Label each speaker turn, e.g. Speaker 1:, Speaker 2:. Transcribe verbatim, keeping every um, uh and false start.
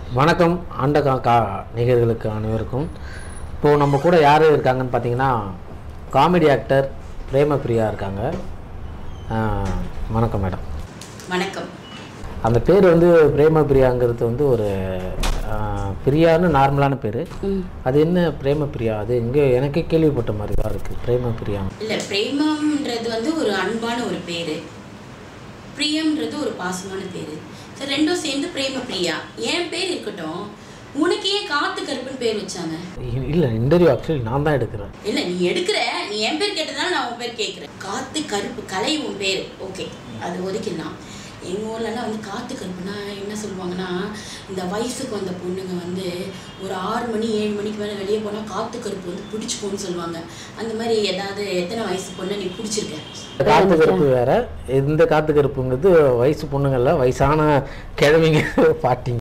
Speaker 1: வணக்கம் ஆண்ட கா நிகர்களுக்கு அனைவருக்கும். இப்போது நம்ம கூட யார் இருக்காங்கன்னு பார்த்தீங்கன்னா காமெடி ஆக்டர் பிரேமபிரியா இருக்காங்க. வணக்கம் மேடம்.
Speaker 2: வணக்கம்.
Speaker 1: அந்த பேர் வந்து பிரேமபிரியாங்கிறது வந்து ஒரு பிரியான்னு நார்மலான பேர். அது என்ன பிரேமபிரியா? அது இங்கே எனக்கே கேள்விப்பட்ட மாதிரி தான் இருக்குது. பிரேமபிரியா
Speaker 2: இல்லை, பிரேமம்ன்றது வந்து ஒரு அன்பான ஒரு பேர், பிரியம்ன்றது ஒரு பாசமான பேர். சரி, ரெண்டும் சேர்ந்து பிரேமபிரியா. என் பேர் இருக்கட்டும், உனக்கு ஏன் காத்து கருப்புன்னு பேர் வச்சாங்க?
Speaker 1: இல்லை, இன்டர்வியூ ஆக்சுவலி நான் தான் எடுக்கிறேன்.
Speaker 2: இல்லை, நீ எடுக்கிற, நீ என் பேர் கேட்டதால நான் உன் பேர் கேட்குறேன். காத்து கருப்பு கலை உன் பேர், ஓகே, அது ஒதுக்கலாம். எங்கள் ஊர்லலாம் வந்து காத்து கருப்புனா என்ன சொல்லுவாங்கன்னா, இந்த வயசுக்கு வந்த பொண்ணுங்க வந்து ஒரு ஆறு மணி ஏழு மணிக்கு மேலே வெளியே போனால் காத்து கருப்பு வந்து பிடிச்சிக்கோன்னு சொல்லுவாங்க. அந்த மாதிரி ஏதாவது எத்தனை வயசு பொண்ணை நீ பிடிச்சிருக்க?
Speaker 1: காத்து கருப்பு வேற, இந்த காத்து கருப்புங்கிறது வயசு பொண்ணுங்கள்ல, வயசான கிழவிங்க பாட்டிங்க.